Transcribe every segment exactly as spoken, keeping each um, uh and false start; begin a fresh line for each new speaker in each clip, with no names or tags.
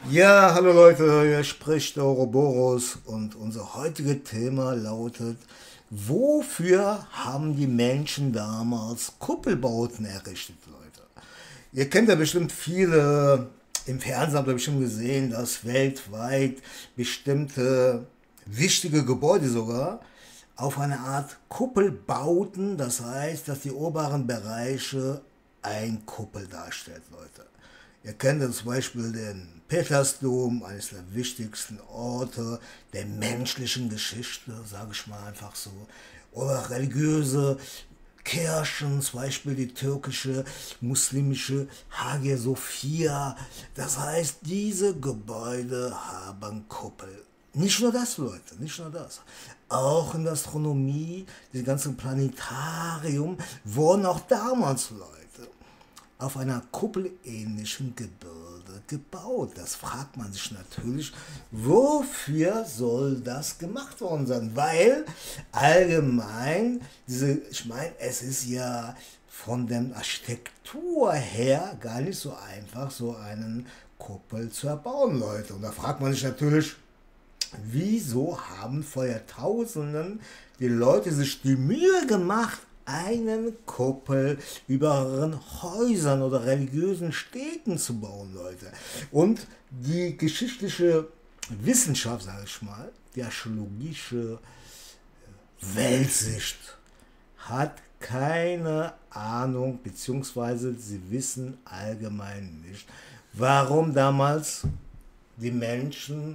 Ja, hallo Leute, hier spricht der Ouroboros und unser heutiges Thema lautet: Wofür haben die Menschen damals Kuppelbauten errichtet, Leute? Ihr kennt ja bestimmt viele, im Fernsehen habt ihr bestimmt gesehen, dass weltweit bestimmte wichtige Gebäude sogar auf eine Art Kuppel bauten, das heißt, dass die oberen Bereiche ein Kuppel darstellt, Leute. Ihr kennt zum Beispiel den Petersdom, eines der wichtigsten Orte der menschlichen Geschichte, sage ich mal einfach so. Oder religiöse Kirchen, zum Beispiel die türkische, muslimische Hagia Sophia. Das heißt, diese Gebäude haben Kuppel. Nicht nur das, Leute, nicht nur das. Auch in der Astronomie, die ganzen Planetarium, wurden auch damals, Leute, auf einer kuppelähnlichen Gebilde gebaut. Das fragt man sich natürlich, wofür soll das gemacht worden sein? Weil allgemein, diese, ich meine, es ist ja von der Architektur her gar nicht so einfach, so einen Kuppel zu erbauen, Leute. Und da fragt man sich natürlich, wieso haben vor Jahrtausenden die Leute sich die Mühe gemacht, einen Kuppel über ihren Häusern oder religiösen Städten zu bauen, Leute. Und die geschichtliche Wissenschaft, sage ich mal, die archäologische Weltsicht hat keine Ahnung, beziehungsweise sie wissen allgemein nicht, warum damals die Menschen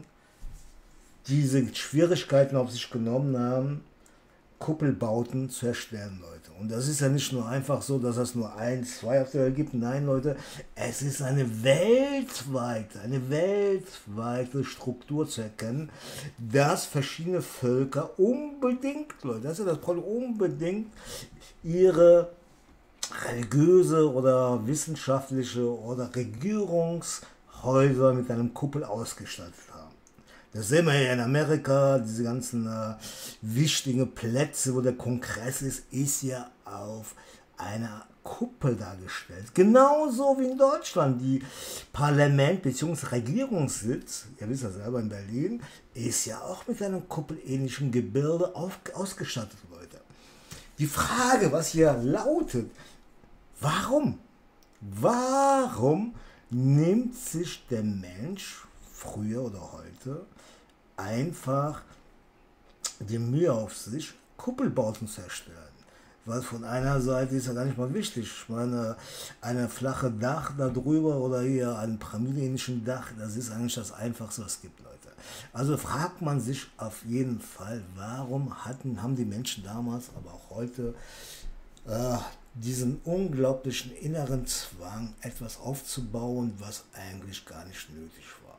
diese Schwierigkeiten auf sich genommen haben, Kuppelbauten zu erstellen, Leute. Und das ist ja nicht nur einfach so, dass es nur ein, zwei auf der Welt gibt. Nein, Leute, es ist eine weltweite, eine weltweite Struktur zu erkennen, dass verschiedene Völker unbedingt, Leute, das ist ja das Problem, unbedingt ihre religiöse oder wissenschaftliche oder Regierungshäuser mit einem Kuppel ausgestattet haben. Das sehen wir ja in Amerika, diese ganzen äh, wichtigen Plätze, wo der Kongress ist, ist ja auf einer Kuppel dargestellt. Genauso wie in Deutschland. Die Parlament- bzw. Regierungssitz, ihr wisst ja selber in Berlin, ist ja auch mit einem kuppelähnlichen Gebilde auf, ausgestattet, Leute. Die Frage, was hier lautet, warum? Warum nimmt sich der Mensch früher oder heute einfach die Mühe auf sich, Kuppelbauten zu erstellen? Weil von einer Seite ist ja gar nicht mal wichtig. Ich meine, eine flache Dach darüber oder hier ein pyramidenähnlichen Dach, das ist eigentlich das Einfachste, was es gibt, Leute. Also fragt man sich auf jeden Fall, warum hatten, haben die Menschen damals, aber auch heute, äh, diesen unglaublichen inneren Zwang, etwas aufzubauen, was eigentlich gar nicht nötig war.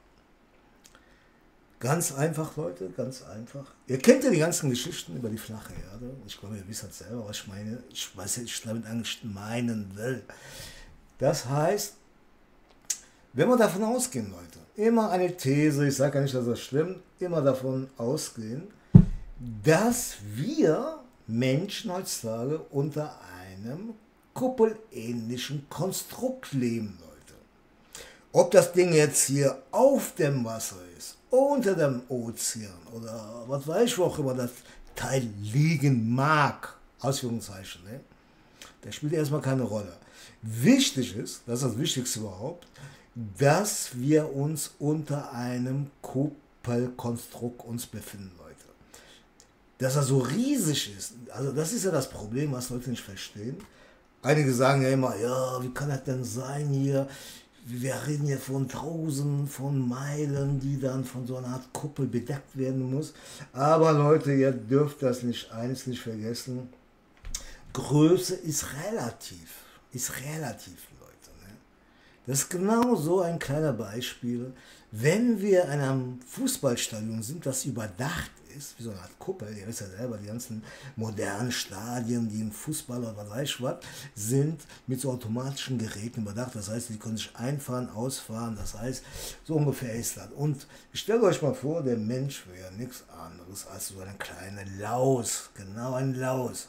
Ganz einfach, Leute, ganz einfach. Ihr kennt ja die ganzen Geschichten über die flache Erde. Ich glaube, ihr wisst halt selber, was ich meine. Ich weiß nicht, was ich damit eigentlich meinen will. Das heißt, wenn wir davon ausgehen, Leute, immer eine These, ich sage ja nicht, dass das stimmt, immer davon ausgehen, dass wir Menschen heutzutage unter einem kuppelähnlichen Konstrukt leben, Leute. Ob das Ding jetzt hier auf dem Wasser ist, unter dem Ozean oder was weiß ich, wo auch immer das Teil liegen mag, Ausführungszeichen, ne? Das spielt erstmal keine Rolle. Wichtig ist, das ist das Wichtigste überhaupt, dass wir uns unter einem Kuppelkonstrukt uns befinden, Leute. Dass er so riesig ist, also das ist ja das Problem, was Leute nicht verstehen. Einige sagen ja immer, ja, wie kann das denn sein hier? Wir reden hier von Tausenden von Meilen, die dann von so einer Art Kuppel bedeckt werden muss. Aber Leute, ihr dürft das nicht eins nicht vergessen. Größe ist relativ. Ist relativ, Leute. Ne? Das ist genau so ein kleiner Beispiel. Wenn wir in einem Fußballstadion sind, das überdacht ist, wie so eine Art Kuppel, ihr wisst ja selber, die ganzen modernen Stadien, die im Fußball oder was weiß ich was, sind mit so automatischen Geräten überdacht. Das heißt, die können sich einfahren, ausfahren, das heißt, so ungefähr ist das. Und stellt euch mal vor, der Mensch wäre nichts anderes als so eine kleine Laus, genau ein Laus.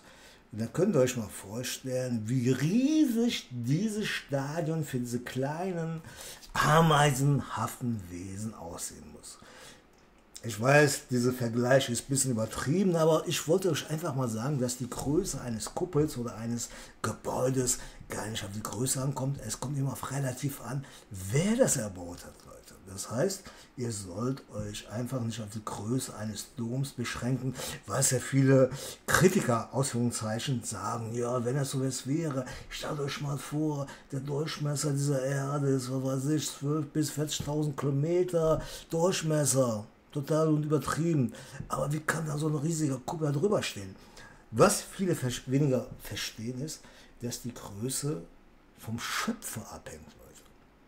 Und da könnt ihr euch mal vorstellen, wie riesig dieses Stadion für diese kleinen ameisenhaften Wesen aussehen muss. Ich weiß, dieser Vergleich ist ein bisschen übertrieben, aber ich wollte euch einfach mal sagen, dass die Größe eines Kuppels oder eines Gebäudes gar nicht auf die Größe ankommt. Es kommt immer auf relativ an, wer das erbaut hat, Leute. Das heißt, ihr sollt euch einfach nicht auf die Größe eines Doms beschränken, was ja viele Kritiker, Ausführungszeichen, sagen, ja, wenn das so was wäre, stellt euch mal vor, der Durchmesser dieser Erde ist, was weiß ich, zwölf bis vierzigtausend Kilometer Durchmesser. Total und übertrieben. Aber wie kann da so ein riesiger Kuppel drüber stehen? Was viele weniger verstehen ist, dass die Größe vom Schöpfer abhängt, Leute.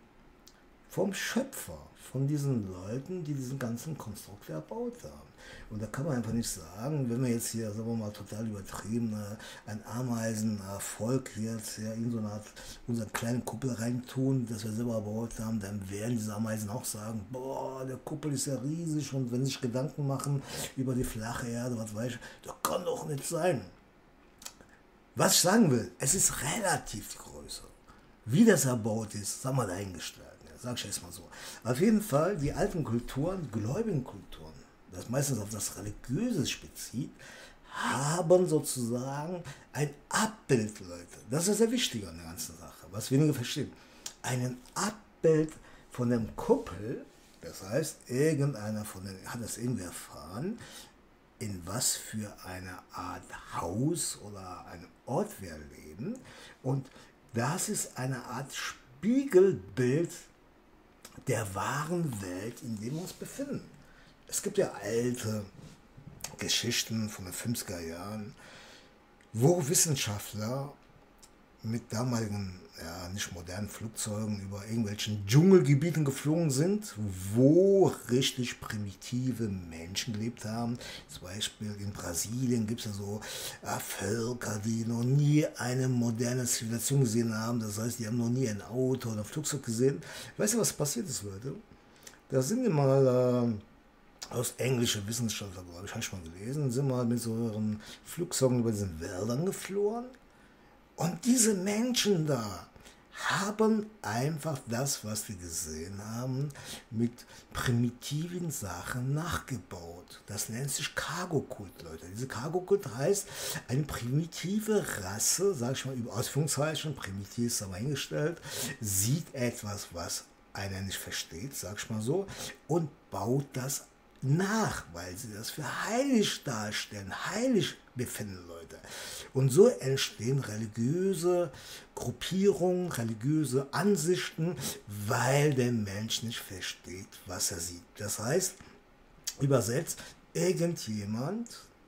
Vom Schöpfer, von diesen Leuten, die diesen ganzen Konstrukt erbaut haben. Und da kann man einfach nicht sagen, wenn wir jetzt hier, sagen wir mal, total übertrieben, ein Ameisenvolk jetzt ja, in so eine Art, unsere kleine Kuppel reintun, das wir selber erbaut haben, dann werden diese Ameisen auch sagen, boah, der Kuppel ist ja riesig, und wenn sie sich Gedanken machen über die flache Erde, was weiß ich, das kann doch nicht sein. Was ich sagen will, es ist relativ die Größe. Wie das erbaut ist, sagen wir dahingestellt. Sag ich jetzt mal so. Auf jeden Fall, die alten Kulturen, gläubigen Kulturen, das meistens auf das Religiöse bezieht, haben sozusagen ein Abbild, Leute. Das ist sehr wichtig an der ganzen Sache, was wenige verstehen. Ein Abbild von dem Kuppel, das heißt, irgendeiner von denen hat das irgendwie erfahren, in was für eine Art Haus oder einem Ort wir leben. Und das ist eine Art Spiegelbild der wahren Welt, in der wir uns befinden. Es gibt ja alte Geschichten von den fünfziger Jahren, wo Wissenschaftler mit damaligen, ja, nicht modernen Flugzeugen über irgendwelchen Dschungelgebieten geflogen sind, wo richtig primitive Menschen gelebt haben. Zum Beispiel in Brasilien gibt es ja so ja, Völker, die noch nie eine moderne Zivilisation gesehen haben. Das heißt, die haben noch nie ein Auto oder ein Flugzeug gesehen. Weißt du, was passiert ist, Leute? Da sind wir mal äh, aus englischer Wissenschaftler, glaube ich, habe ich mal gelesen, sind mal mit so ihren Flugzeugen über diesen Wäldern geflohen. Und diese Menschen da haben einfach das, was wir gesehen haben, mit primitiven Sachen nachgebaut. Das nennt sich Cargo-Kult, Leute. Diese Cargo-Kult heißt, eine primitive Rasse, sage ich mal über Ausführungszeichen, primitiv ist aber hingestellt, sieht etwas, was einer nicht versteht, sag ich mal so, und baut das nach, weil sie das für heilig darstellen, heilig befinden, Leute. Und so entstehen religiöse Gruppierungen, religiöse Ansichten, weil der Mensch nicht versteht, was er sieht. Das heißt, übersetzt, irgendjemand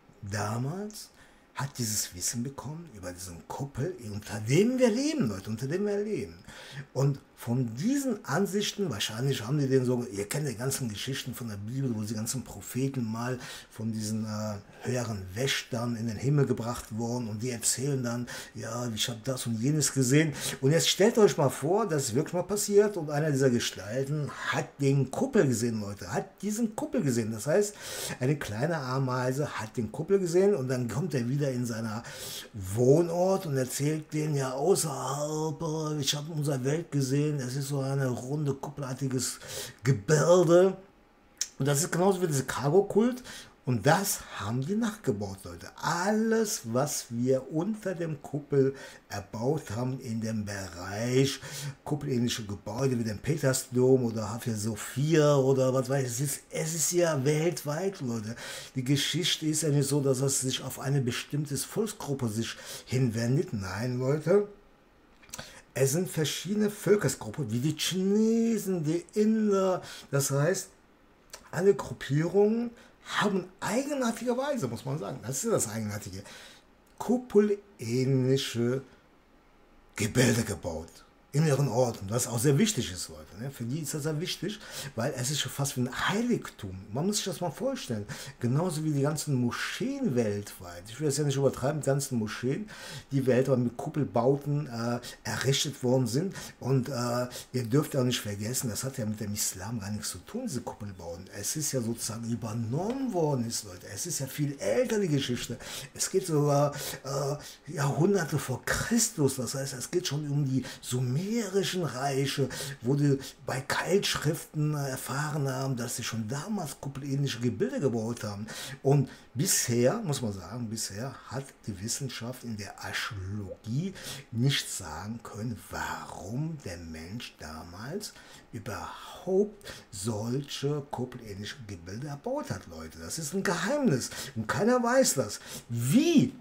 damals hat dieses Wissen bekommen über diesen Kuppel, unter dem wir leben, Leute, unter dem wir leben. Und von diesen Ansichten, wahrscheinlich haben die den so, ihr kennt die ganzen Geschichten von der Bibel, wo die ganzen Propheten mal von diesen äh, höheren Wächtern in den Himmel gebracht wurden, und die erzählen dann, ja, ich habe das und jenes gesehen. Und jetzt stellt euch mal vor, dass es wirklich mal passiert, und einer dieser Gestalten hat den Kuppel gesehen, Leute, hat diesen Kuppel gesehen. Das heißt, eine kleine Ameise hat den Kuppel gesehen, und dann kommt er wieder in seiner Wohnort und erzählt denen, ja, außerhalb, ich habe unsere Welt gesehen, es ist so eine runde, kuppelartiges Gebilde. Und das ist genauso wie dieser Cargo-Kult. Und das haben die nachgebaut, Leute. Alles, was wir unter dem Kuppel erbaut haben in dem Bereich kuppelähnliche Gebäude wie dem Petersdom oder Hagia Sophia oder was weiß ich, es ist, es ist ja weltweit, Leute. Die Geschichte ist ja nicht so, dass es sich auf eine bestimmte Volksgruppe sich hinwendet. Nein, Leute. Es sind verschiedene Völkergruppen, wie die Chinesen, die Inder. Das heißt, alle Gruppierungen haben eigenartigerweise, muss man sagen, das ist das Eigenartige, kuppelähnliche Gebilde gebaut. inneren Ort. Und was auch sehr wichtig ist, Leute. Ne? Für die ist das sehr wichtig, weil es ist schon fast wie ein Heiligtum. Man muss sich das mal vorstellen. Genauso wie die ganzen Moscheen weltweit. Ich will das ja nicht übertreiben, die ganzen Moscheen, die weltweit mit Kuppelbauten äh, errichtet worden sind. Und äh, ihr dürft auch nicht vergessen, das hat ja mit dem Islam gar nichts zu tun, diese Kuppelbauten. Es ist ja sozusagen übernommen worden, ist, Leute. Es ist ja viel älter, die Geschichte. Es geht sogar äh, Jahrhunderte vor Christus. Das heißt, es geht schon um die sumerischen Reiche, wo die bei Keilschriften erfahren haben, dass sie schon damals kuppelähnliche Gebilde gebaut haben. Und bisher, muss man sagen, bisher hat die Wissenschaft in der Archäologie nicht sagen können, warum der Mensch damals überhaupt solche kuppelähnliche Gebilde erbaut hat, Leute. Das ist ein Geheimnis und keiner weiß das. Wie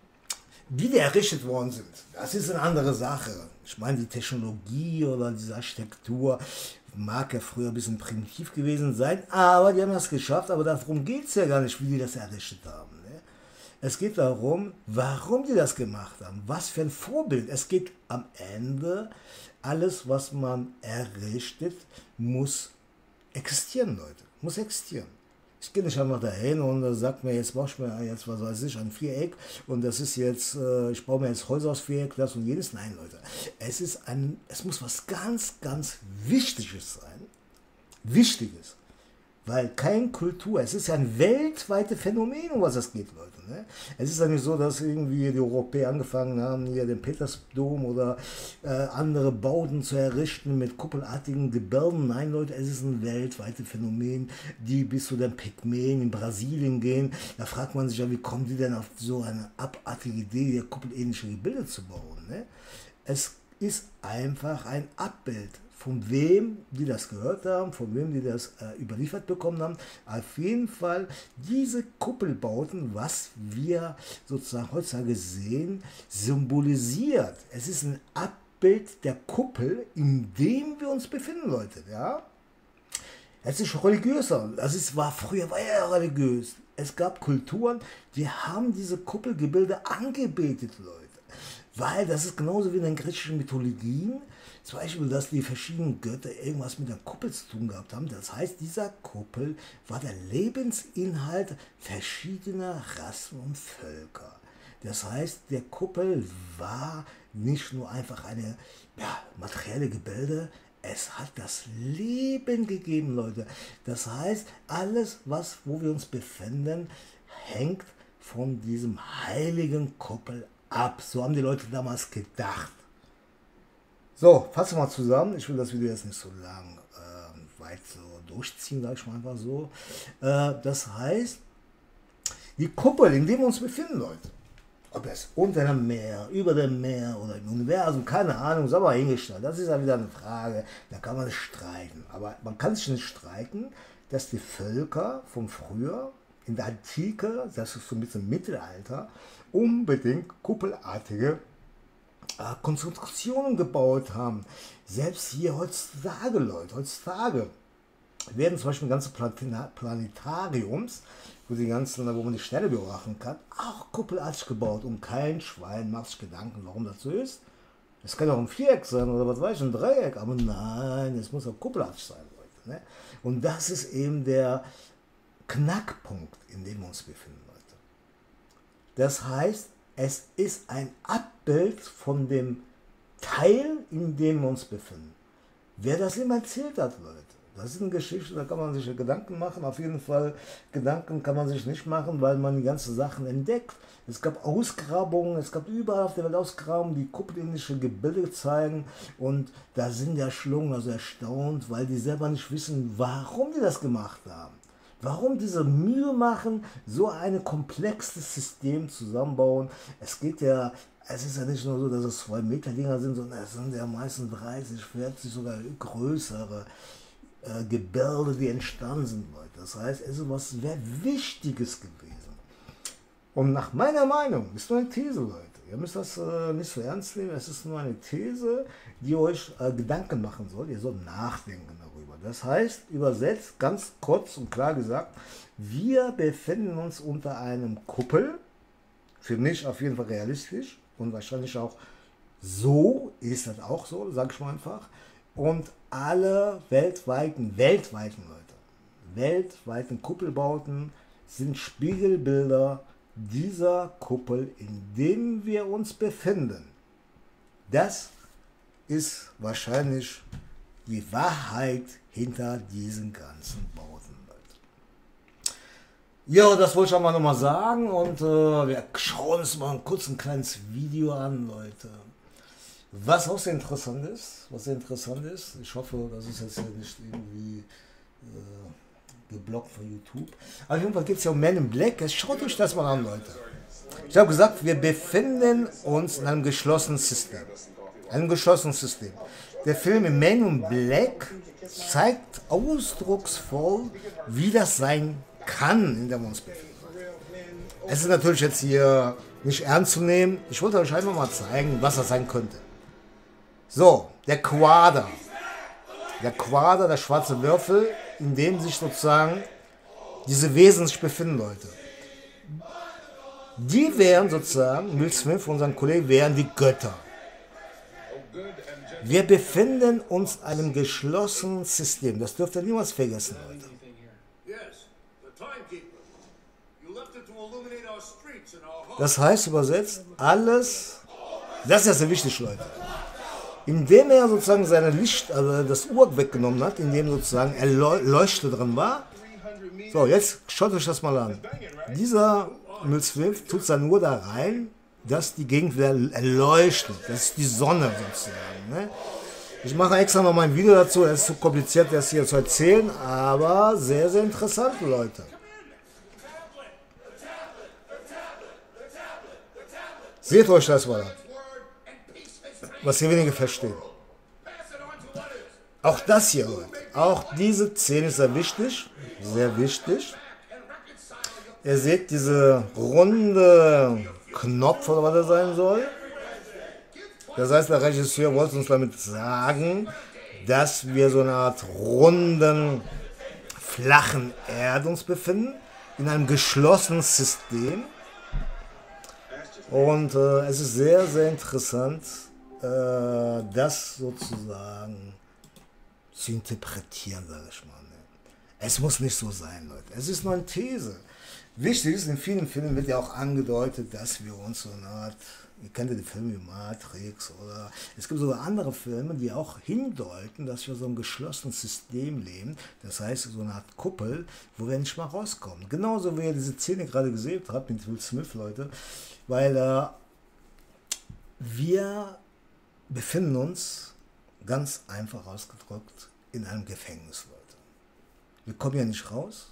Wie die errichtet worden sind, das ist eine andere Sache. Ich meine, die Technologie oder diese Architektur mag ja früher ein bisschen primitiv gewesen sein, aber die haben das geschafft, aber darum geht es ja gar nicht, wie die das errichtet haben. Ne? Es geht darum, warum die das gemacht haben, was für ein Vorbild. Es geht am Ende, alles, was man errichtet, muss existieren, Leute, muss existieren. Ich gehe nicht einfach dahin und sage mir, jetzt baue ich mir jetzt, was weiß ich, ein Viereck und das ist jetzt, äh, ich baue mir jetzt Häuser aus Viereck, das und jenes. Nein, Leute, es ist ein, es muss was ganz, ganz Wichtiges sein. Wichtiges. Weil kein Kultur, es ist ja ein weltweites Phänomen, um was es geht, Leute. Ne? Es ist ja nicht so, dass irgendwie die Europäer angefangen haben, hier den Petersdom oder äh, andere Bauten zu errichten mit kuppelartigen Gebilden. Nein, Leute, es ist ein weltweites Phänomen, die bis zu den Pygmäen in Brasilien gehen. Da fragt man sich ja, wie kommen die denn auf so eine abartige Idee, hier kuppelähnliche Gebilde zu bauen. Ne? Es ist einfach ein Abbild. Von wem die das gehört haben, von wem die das äh, überliefert bekommen haben. Auf jeden Fall diese Kuppelbauten, was wir sozusagen heutzutage sehen, symbolisiert. Es ist ein Abbild der Kuppel, in dem wir uns befinden, Leute. Ja? Es ist religiöser. Das ist, war, früher war ja religiös. Es gab Kulturen, die haben diese Kuppelgebilde angebetet, Leute. Weil das ist genauso wie in den griechischen Mythologien. Zum Beispiel, dass die verschiedenen Götter irgendwas mit der Kuppel zu tun gehabt haben. Das heißt, dieser Kuppel war der Lebensinhalt verschiedener Rassen und Völker. Das heißt, der Kuppel war nicht nur einfach eine ja, materielle Gebilde, es hat das Leben gegeben, Leute. Das heißt, alles, was, wo wir uns befinden, hängt von diesem heiligen Kuppel ab. So haben die Leute damals gedacht. So, fassen wir mal zusammen. Ich will das Video jetzt nicht so lang äh, weit so durchziehen, sage ich mal einfach so. Äh, das heißt, die Kuppel, in der wir uns befinden, Leute, ob es unter dem Meer, über dem Meer oder im Universum, keine Ahnung, sei mal hingestellt. Das ist ja wieder eine Frage, da kann man streiten. Aber man kann sich nicht streiten, dass die Völker von früher, in der Antike, das ist so ein bisschen Mittelalter, unbedingt kuppelartige Konzentrationen gebaut haben. Selbst hier heutzutage, Leute, heutzutage werden zum Beispiel ganze Planetariums, wo, die ganzen, wo man die Sterne beobachten kann, auch kuppelartig gebaut. Und kein Schwein macht sich Gedanken, warum das so ist. Es kann auch ein Viereck sein oder was weiß ich, ein Dreieck, aber nein, es muss auch kuppelartig sein, Leute. Ne? Und das ist eben der Knackpunkt, in dem wir uns befinden, Leute. Das heißt, es ist ein Abbild von dem Teil, in dem wir uns befinden. Wer das immer erzählt hat, Leute, das ist eine Geschichte, da kann man sich Gedanken machen. Auf jeden Fall, Gedanken kann man sich nicht machen, weil man die ganzen Sachen entdeckt. Es gab Ausgrabungen, es gab überall auf der Welt Ausgrabungen, die kuppelähnliche Gebilde zeigen. Und da sind ja Schlungen also erstaunt, weil die selber nicht wissen, warum die das gemacht haben. Warum diese Mühe machen, so ein komplexes System zusammenbauen? Es geht ja, es ist ja nicht nur so, dass es zwei Meter Dinger sind, sondern es sind ja meistens dreißig, vierzig, sogar größere äh, Gebilde, die entstanden sind, Leute. Das heißt, es ist was sehr Wichtiges gewesen. Und nach meiner Meinung, ist nur eine These, Leute. Ihr müsst das äh, nicht so ernst nehmen, es ist nur eine These, die euch äh, Gedanken machen soll. Ihr sollt nachdenken darüber. Das heißt, übersetzt, ganz kurz und klar gesagt, wir befinden uns unter einem Kuppel, für mich auf jeden Fall realistisch und wahrscheinlich auch so ist das auch so, sag ich mal einfach. Und alle weltweiten, weltweiten Leute, weltweiten Kuppelbauten sind Spiegelbilder dieser Kuppel, in dem wir uns befinden. Das ist wahrscheinlich die Wahrheit hinter diesen ganzen Bauten. Ja, das wollte ich auch mal nochmal sagen und äh, wir schauen uns mal kurz ein kleines Video an, Leute. Was auch sehr interessant ist, was sehr interessant ist, ich hoffe, das ist jetzt hier nicht irgendwie äh, geblockt von YouTube. Aber auf jeden Fall gibt es ja Man in Black, schaut euch das mal an, Leute. Ich habe gesagt, wir befinden uns in einem geschlossenen System. Einem geschlossenen System. Der Film Man in Black zeigt ausdrucksvoll, wie das sein kann, in der wir uns befinden. Es ist natürlich jetzt hier nicht ernst zu nehmen. Ich wollte euch einfach mal zeigen, was das sein könnte. So, der Quader. Der Quader, der schwarze Würfel, in dem sich sozusagen diese Wesen sich befinden, Leute. Die wären sozusagen, Will Smith und sein Kollege, wären die Götter. Wir befinden uns in einem geschlossenen System. Das dürft ihr niemals vergessen, Leute. Das heißt übersetzt, alles, das ist ja sehr wichtig, Leute. Indem er sozusagen seine Licht, also das Uhr weggenommen hat, indem sozusagen er Leuchte drin war. So, jetzt schaut euch das mal an. Dieser Will Smith tut seine Uhr da rein, dass die Gegend wieder erleuchtet. Das ist die Sonne sozusagen. Ne? Ich mache extra noch mal ein Video dazu, es ist zu kompliziert, das hier zu erzählen, aber sehr, sehr interessant, Leute. Seht euch das mal an, was hier wenige verstehen. Auch das hier, Leute, auch diese Szene ist sehr wichtig, sehr wichtig. Ihr seht diese runde Knopf, oder was das sein soll. Das heißt, der Regisseur wollte uns damit sagen, dass wir so eine Art runden, flachen Erde uns befinden, in einem geschlossenen System. Und äh, es ist sehr, sehr interessant, äh, das sozusagen zu interpretieren, sage ich mal. Ne? Es muss nicht so sein, Leute. Es ist nur eine These. Wichtig ist, in vielen Filmen wird ja auch angedeutet, dass wir uns so eine Art, ihr kennt ja die Filme wie Matrix oder es gibt sogar andere Filme, die auch hindeuten, dass wir so ein geschlossenes System leben. Das heißt, so eine Art Kuppel, wo wir nicht mal rauskommen. Genauso wie ihr diese Szene gerade gesehen habt mit Will Smith, Leute. Weil äh, wir befinden uns, ganz einfach ausgedrückt, in einem Gefängnis, Leute. Wir kommen ja nicht raus.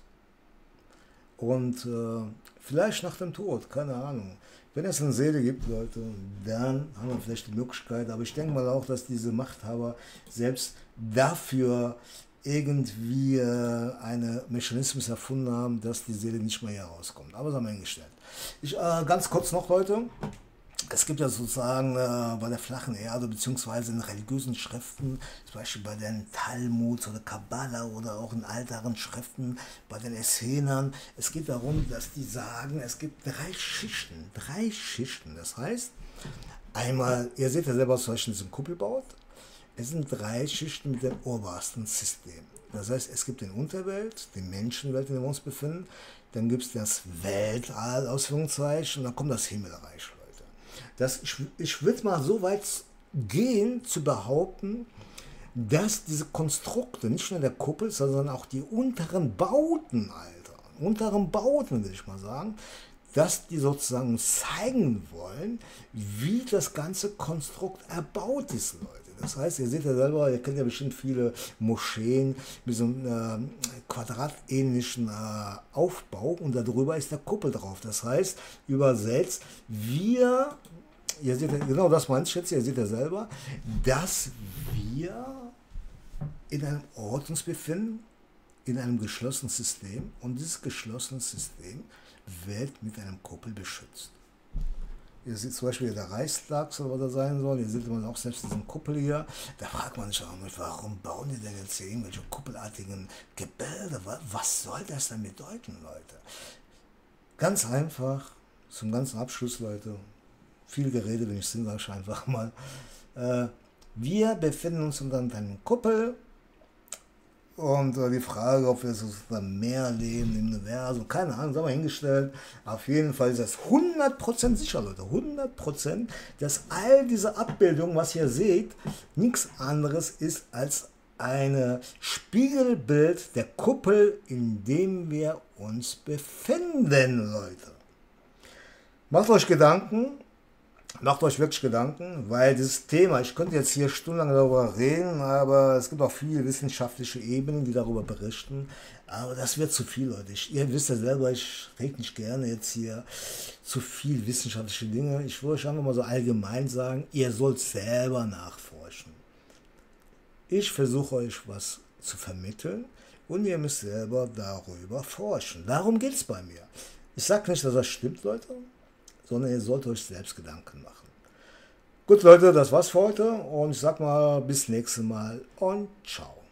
Und äh, vielleicht nach dem Tod, keine Ahnung. Wenn es eine Seele gibt, Leute, dann haben wir vielleicht die Möglichkeit. Aber ich denke mal auch, dass diese Machthaber selbst dafür irgendwie äh, einen Mechanismus erfunden haben, dass die Seele nicht mehr hier rauskommt. Aber das haben wir hingestellt. Ich, äh, ganz kurz noch, Leute. Es gibt ja sozusagen äh, bei der flachen Erde, beziehungsweise in religiösen Schriften, zum Beispiel bei den Talmuds oder Kabbala oder auch in älteren Schriften, bei den Essenern, es geht darum, dass die sagen, es gibt drei Schichten, drei Schichten. Das heißt, einmal, ihr seht ja selber, was euch in diesem Kuppel baut, es sind drei Schichten mit dem obersten System. Das heißt, es gibt die Unterwelt, die Menschenwelt, in der wir uns befinden, dann gibt es das Weltall, Ausführungszeichen, und dann kommt das Himmelreich, Leute. Das, ich ich würde mal so weit gehen, zu behaupten, dass diese Konstrukte, nicht nur der Kuppel, sondern auch die unteren Bauten, Alter, unteren Bauten, will ich mal sagen, dass die sozusagen zeigen wollen, wie das ganze Konstrukt erbaut ist, Leute. Das heißt, ihr seht ja selber, ihr kennt ja bestimmt viele Moscheen mit so einem äh, quadratähnlichen äh, Aufbau und darüber ist der Kuppel drauf. Das heißt, übersetzt, wir, ihr seht ja, genau das meine ich jetzt, ihr seht ja selber, dass wir in einem Ort uns befinden, in einem geschlossenen System, und dieses geschlossene System wird mit einem Kuppel beschützt. Ihr seht zum Beispiel der Reichstags oder was das sein soll. Ihr seht man auch selbst diesen Kuppel hier. Da fragt man sich auch nicht, warum bauen die denn jetzt hier irgendwelche kuppelartigen Gebilde? Was soll das denn bedeuten, Leute? Ganz einfach, zum ganzen Abschluss, Leute. Viel Gerede, wenn ich Sinn sage, einfach mal. Äh, Wir befinden uns unter einer Kuppel und äh, die Frage, ob wir so unter Meer leben, im Universum, keine Ahnung, sagen wir hingestellt. Auf jeden Fall ist das hundert Prozent sicher, Leute, hundert Prozent, dass all diese Abbildungen, was ihr seht, nichts anderes ist als ein Spiegelbild der Kuppel, in dem wir uns befinden, Leute. Macht euch Gedanken, macht euch wirklich Gedanken, weil dieses Thema, ich könnte jetzt hier stundenlang darüber reden, aber es gibt auch viele wissenschaftliche Ebenen, die darüber berichten, aber das wird zu viel, Leute. Ich, ihr wisst ja selber, ich rede nicht gerne jetzt hier zu viel wissenschaftliche Dinge. Ich würde euch einfach mal so allgemein sagen, ihr sollt selber nachforschen. Ich versuche euch was zu vermitteln und ihr müsst selber darüber forschen. Darum geht es bei mir. Ich sage nicht, dass das stimmt, Leute, sondern ihr sollt euch selbst Gedanken machen. Gut, Leute, das war's für heute und ich sag mal bis nächstes Mal und ciao.